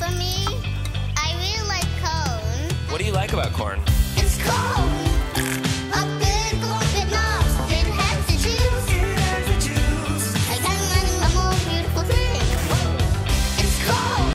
For me, I really like corn. What do you like about corn? It's cold.